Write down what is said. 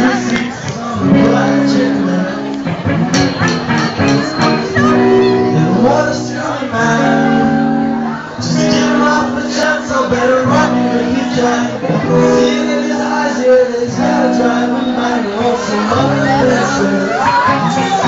Better run if you try. Seeing in his eyes here that he's gotta try. We might want some other answer.